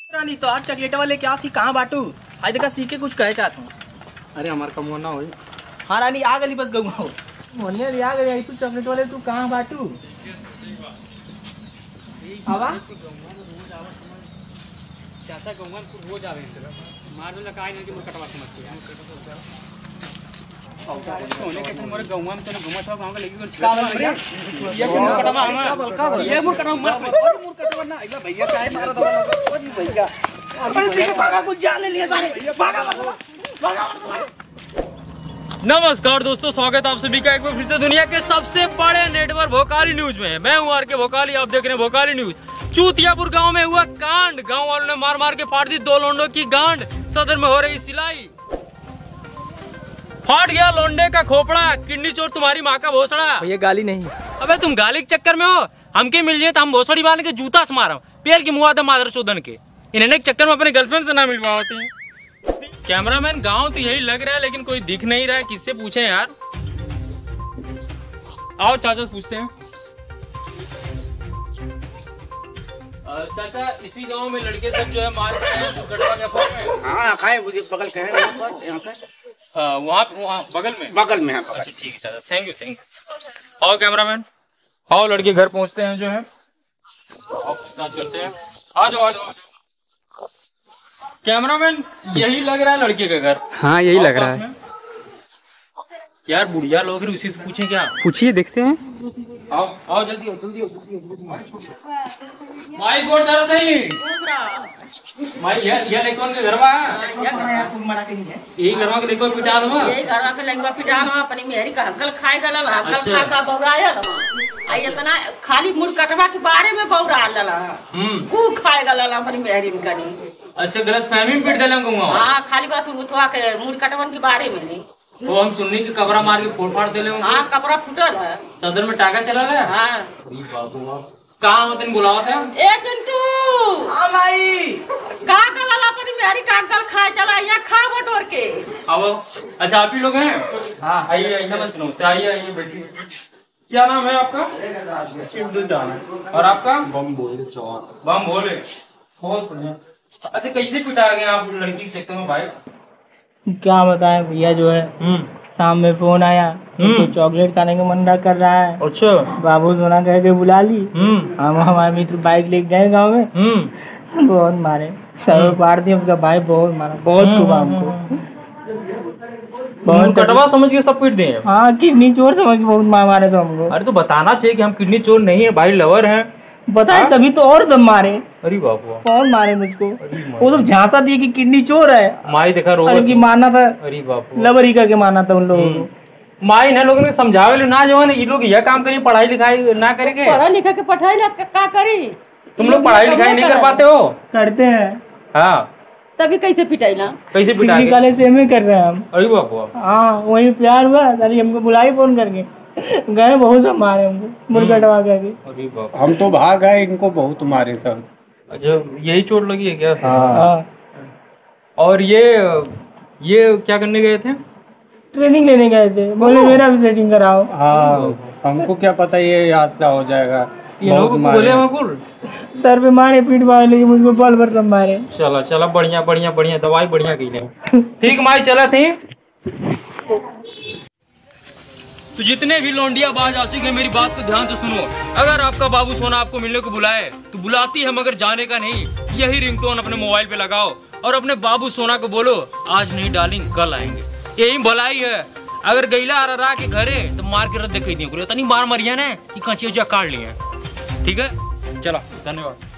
रानी तो आज चॉकलेट वाले क्या थी कहाँ बाटू आज देखा सीखे कुछ कहे चाहता हूँ। अरे हमारे कम ना हो। हाँ रानी आ गली बस गऊ हो मोहल्ले आ गई तू चॉकलेट वाले तू कहाँ बाटू हवा चाचा गौवन हो जावे मार दो लकाई नहीं कि मोर कटवा समझ के होने कैसे मोर गौवा में तो घुमा था गांव के लेके का भैया ये मोर कटवा हम ये मोर कटवा मत मोर कटवा ना इला भैया काहे मारा दवा ओ भैया अरे देखो भागा कुछ जान ले लिया सारे भागा नमस्कार दोस्तों, स्वागत है आप सभी का एक बार फिर से दुनिया के सबसे बड़े नेटवर्क भोकाली न्यूज में। मैं हूं आर के भोकाली, आप देख रहे हैं भोकाली न्यूज। चूतियापुर गांव में हुआ कांड, गांव वालों ने मार मार के फाड़ दी दो लोंडों की गांड। सदर में हो रही सिलाई, फाट गया लोंडे का खोपड़ा, किडनी चोर तुम्हारी माँ का भोसड़ा। भैया गाली नहीं। अबे तुम गाली के चक्कर में हो, हमके मिल जाए तो हम भोसड़ी बांध के जूता से मारा पेल की मुआ मादर चोदन के। इन्हें चक्कर में अपने गर्लफ्रेंड से ना मिल पाते हैं। कैमरामैन गांव तो यही लग रहा है लेकिन कोई दिख नहीं रहा है, किससे पूछें यार। आओ चाचा से पूछते हैं। चाचा इसी गांव में लड़के सब जो है मार के हाँ खाए मुझे बगल के हैं यहाँ पे वहाँ बगल में बगल है। अच्छा ठीक है चाचा, थैंक यू। आओ कैमरामैन, आओ लड़के घर पहुंचते हैं जो है, चलते हैं। आ जाओ कैमरामैन, यही लग रहा है लड़के का घर। हाँ यही लग रहा है यार। बुढ़िया लोग उसी से पूछे क्या, पूछिए देखते हैं। आओ आओ जल्दी माई गोड़ दर्द नहीं माई ये लेकोन के घरवा यही घरवा के लेकोन पिटाल में यही घरवा के लेकोन पिटाल में अपनी मेहरी का हगल खाए गलल हगल खा का बौरायल आई इतना खाली मुड़ कटवा के बारे में बौराल लला कू खाए गलल अपनी मेहरी में कनी। अच्छा गलत फहमी में पिट देलन को। हां खाली बात उठवा के मुड़ कटवन के बारे में नहीं तो हम सुननी के कपड़ा मार के फोड़ फाड़ देले। हां कपड़ा फुटल है सदर में टाका चला है। हां कहां होतन बुलावत है ए चिंटू। हां माई का कलल अपनी मेहरी का हगल खाए चला या खा बटोर के। अब अच्छा आप ही लोग हैं। हां आइए नमस्ते, आइए बैठिए। क्या नाम है आपका? और आपका? बम भोले। बहुत बढ़िया। अच्छा कैसे पिटा गए आप लड़की के चक्कर में भाई? क्या बताएं भैया, जो है शाम में फोन आया तो चॉकलेट खाने का मन कर रहा है। अच्छा बाबू सोना कह के बुला ली। हम हमारे मित्र बाइक लेके गए गाँव में। बहुत मारे, सर पाड़ दिया उसका भाई, बहुत मारा, बहुत कुबा हमको। बहुत कटवा समझ के सब पीट दिए। हाँ किडनी चोर समझ के बहुत मार मारे थे हमको। अरे तो बताना चाहिए कि हम किडनी चोर नहीं है भाई, लवर हैं। बताए तभी तो और सब मारे। अरे बाबू कौन मारे मुझको? वो तो झांसा दिए कि किडनी चोर है। माई देखा रो की मारना था। अरे बापू लवरी का के मारना था उन लोगों को। माई ने लोगों ने समझावे ना जो है ये लोग यह काम करिए, पढ़ाई लिखाई ना करेंगे। पढ़ा लिखा के पढ़ाई क्या करी? तुम लोग पढ़ाई लिखाई नहीं कर पाते हो? करते हैं। हाँ तभी कैसे पिटाई ना? कैसे पिटाई? निकाले से में कर रहे हैं हम। अरे बापू हाँ वही प्यार हुआ सारी, हमको बुलाई फोन करके गए, बहुत सब मारे हमको मुर्गटवा के। हम तो भाग गए, इनको बहुत मारे सब। अच्छा यही चोट लगी है क्या? हाँ। और ये क्या करने गए थे? ट्रेनिंग लेने गए थे, बोले मेरा भी सेटिंग कराओ। हाँ हमको क्या पता ये हादसा हो जाएगा। ये लोग बोले मकुल सर पे मारे, पीठ मारे, लेकिन मुझको बॉल पर सब मारे। चला बढ़िया दवाई बढ़िया की ले। ठीक माई चला थे। तो जितने भी लोंडिया बाज आशिक है मेरी बात को ध्यान से सुनो। अगर आपका बाबू सोना आपको मिलने को बुलाए तो बुलाती है मगर जाने का नहीं। यही रिंगटोन अपने मोबाइल पे लगाओ और अपने बाबू सोना को बोलो आज नहीं डार्लिंग कल आएंगे। यही भलाई है। अगर गैला आ रहा के घरे तो मार के रद्द दिखाई दिया, तनी मार मरिया ने कि कांची काट लिया। ठीक है चला, धन्यवाद।